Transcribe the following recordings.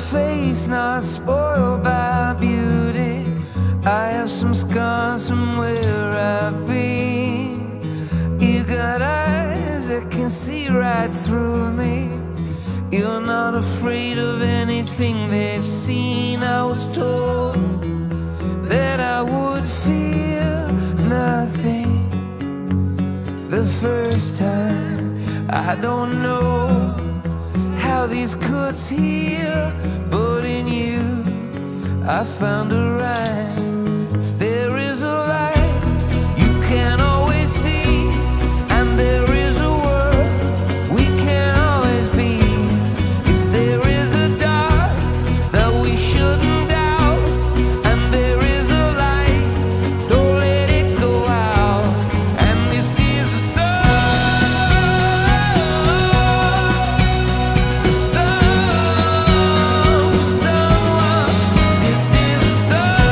face not spoiled by beauty. I have some scars from where I've been. You got eyes that can see right through me. You're not afraid of anything they've seen. I was told that I would feel nothing the first time. I don't know how these cuts heal, but in you I found a rhyme. If there is a light you can't always see, and there is a world we can't always be. If there is a dark that we shouldn't doubt, and there is a light, don't let it go out. And this is a song for someone. This is a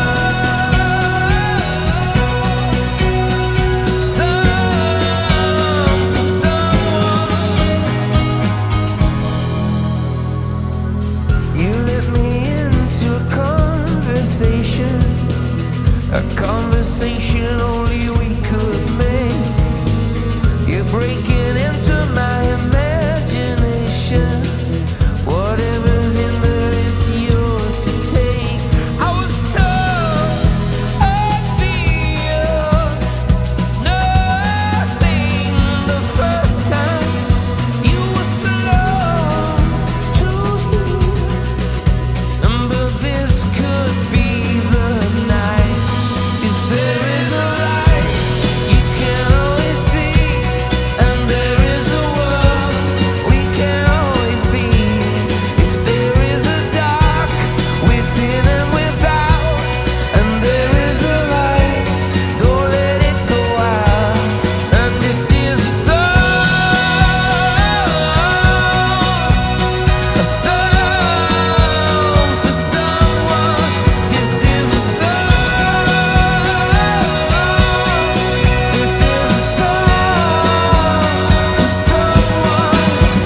song for someone. You let me into a conversation only we could make. You're breaking into my imagination. Whatever's in there, it's yours to take. I was told I feel nothing the first time. You were slow to hear, but this could be the night. If there is a light you can't always see, and there is a world we can't always be. If there is a dark within and without, and there is a light, don't let it go out. And this is a song for someone. This is a song for someone.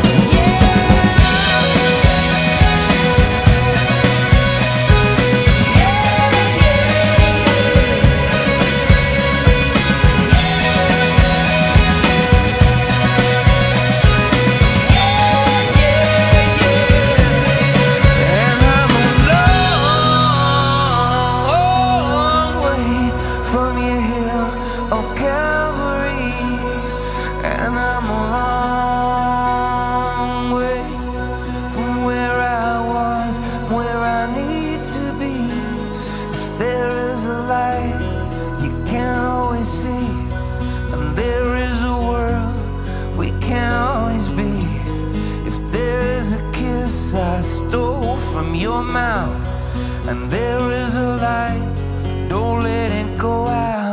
And I'm a long way from your hill of Calvary, and I'm a long way from where I was, where I need to be. If there is a light you can't always see, and there is a world we can't always be. If there is a kiss I stole from your mouth, and there is a light, don't let it go out.